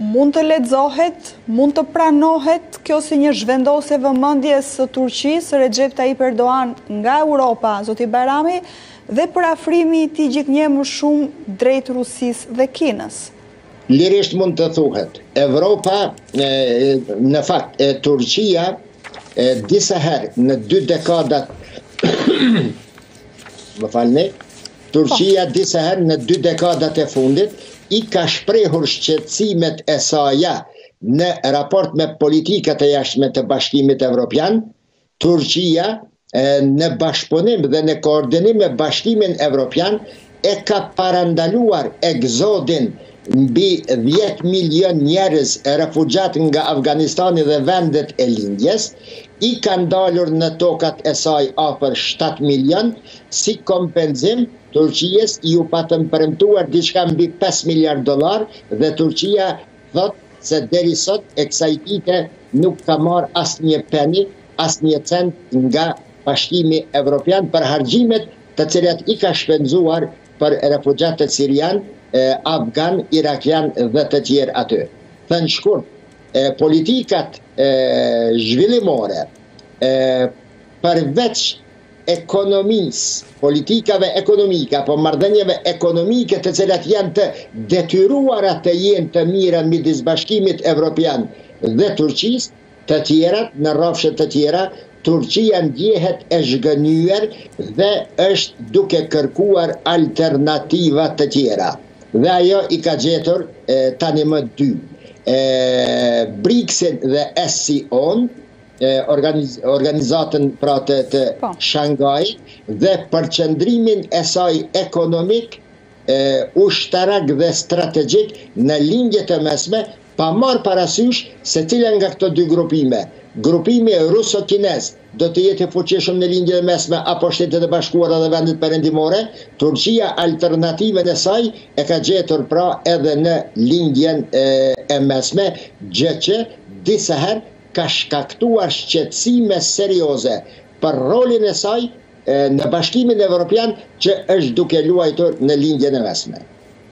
mund të lexohet, mund të pranohet kjo si një zhvendosje vëmendjes së Turqisë, Recep Tayyip Erdogan nga Europa, zoti Bajrami, dhe për afrimi i tij gjithnjë më shumë drejt Rusisë dhe Kinës? Lirisht mund të thuhet. Evropa, në fakt, Turqia, disa herë në 2 dekadat më falni, Turqia disa herë në 2 dekadat e fundit i ka shprehur shqetësimet e saj në raport me politikat e jashtme të Bashkimit Evropian. Turqia në bashkëpunim dhe në koordinim me Bashkimin Evropian e ka parandaluar egzodin mbi 10 milion njerëz refugjat nga Afganistani dhe vendet e lindjes, i kanë dalur në tokat e saj afër 7 milion, si kompenzim Turqijës ju patën premtuar diçka mbi 5 miliard dollar dhe Turqia thot se deri sot e kësaj dite nuk ka marrë asnjë peni, asnjë cent nga Bashkimi Evropian për harxhimet të cilat i ka shpenzuar për refugjatët sirian, afgan, irakian dhe të tjerë aty. Thënë shkurt, politikat zhvillimore përveç ekonomisë, politikave ekonomike apo marrëdhënieve ekonomike të cilat janë të detyruara të jenë të mira midis Bashkimit Evropian dhe Turqisë, të tjerat në rrafshe të tjera Turqia ndjehet e zhgënjur dhe është duke kërkuar alternativa të tjera. Dhe ajo i ka gjetur tani më 2. BRICS-in dhe SCO-n, organizatën pra të Shanghai, dhe përqendrimin e saj ekonomik, ushtarak dhe strategjik në lindjet e mesme, pa marrë parasysh se cilën nga këto 2 grupime. Grupimi ruso-kinez do të jetë fuqishëm në lindjet e mesme apo Shtetet e Bashkuara dhe vendet perëndimore. Turqia alternativën e saj e ka gjetur pra edhe në lindjen e mesme, gjë që disa herë ka shkaktuar shqetësime serioze për rolin e saj në Bashkimin Evropian që është duke luajtur në lindjen e mesme.